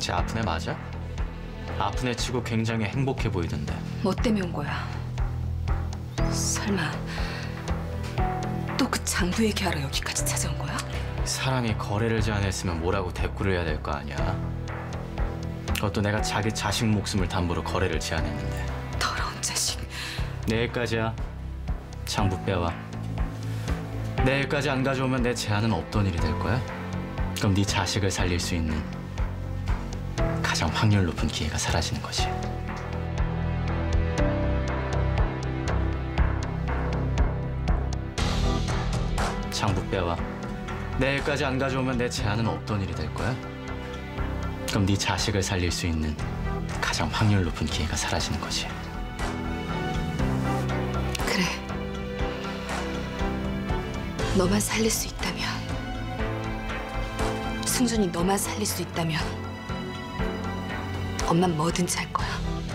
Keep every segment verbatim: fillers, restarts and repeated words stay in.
쟤 아픈 애 맞아? 아픈 애 치고 굉장히 행복해 보이던데. 뭐 때문에 온 거야? 설마 또 그 장부 얘기하러 여기까지 찾아온 거야? 사람이 거래를 제안했으면 뭐라고 대꾸를 해야 될 거 아니야? 그것도 내가 자기 자식 목숨을 담보로 거래를 제안했는데. 더러운 자식. 내일까지야. 장부 빼와. 내일까지 안 가져오면 내 제안은 없던 일이 될 거야? 그럼 네 자식을 살릴 수 있는 가장 확률 높은 기회가 사라지는 거지. 장부 빼와. 내일까지 안 가져오면 내 제안은 없던 일이 될 거야? 그럼 네 자식을 살릴 수 있는 가장 확률 높은 기회가 사라지는 거지. 그래. 너만 살릴 수 있다면, 승준이 너만 살릴 수 있다면 엄만 뭐든지 할 거야.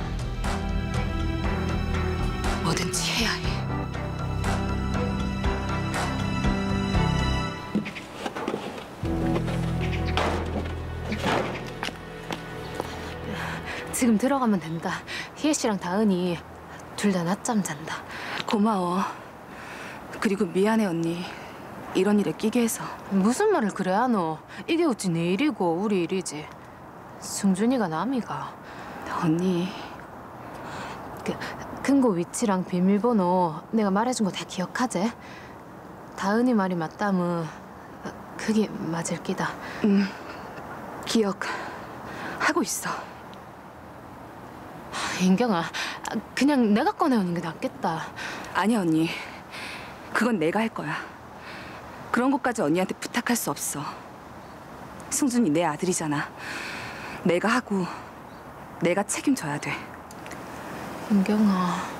뭐든지 해야 해. 지금 들어가면 된다. 희애 씨랑 다은이 둘 다 낮잠 잔다. 고마워. 그리고 미안해, 언니. 이런 일에 끼게 해서. 무슨 말을 그래 하노? 이게 어찌 내 일이고 우리 일이지. 승준이가 남이가. 언니. 그 금고 위치랑 비밀번호 내가 말해준 거 다 기억하지? 다은이 말이 맞다면 그게 맞을 끼다. 응. 기억하고 있어. 인경아, 그냥 내가 꺼내오는 게 낫겠다. 아니야, 언니. 그건 내가 할 거야. 그런 것까지 언니한테 부탁할 수 없어. 승준이 내 아들이잖아. 내가 하고 내가 책임져야 돼. 인경아.